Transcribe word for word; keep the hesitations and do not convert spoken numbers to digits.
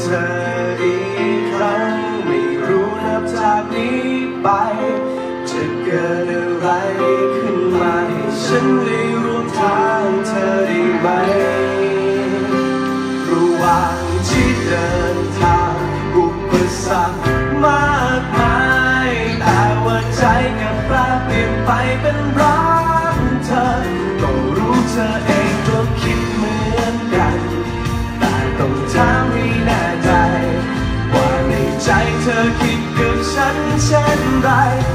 ธออีกครั้งไม่รู้นับจากนี้ไปจะเกิดอะไรขึ้นมาให้ฉันได้ร่วมทางเธอได้ไหมระหว่างที่เดินทางอุปสรรคมากมายแต่ว่าใจกับแปรเปลี่ยนไปเป็นรักเธอก็รู้เธอเองก็คิดเหมือนกันแต่ต้องถามให้แน่ใจว่าในใจเธอคิดกับฉันเช่นไร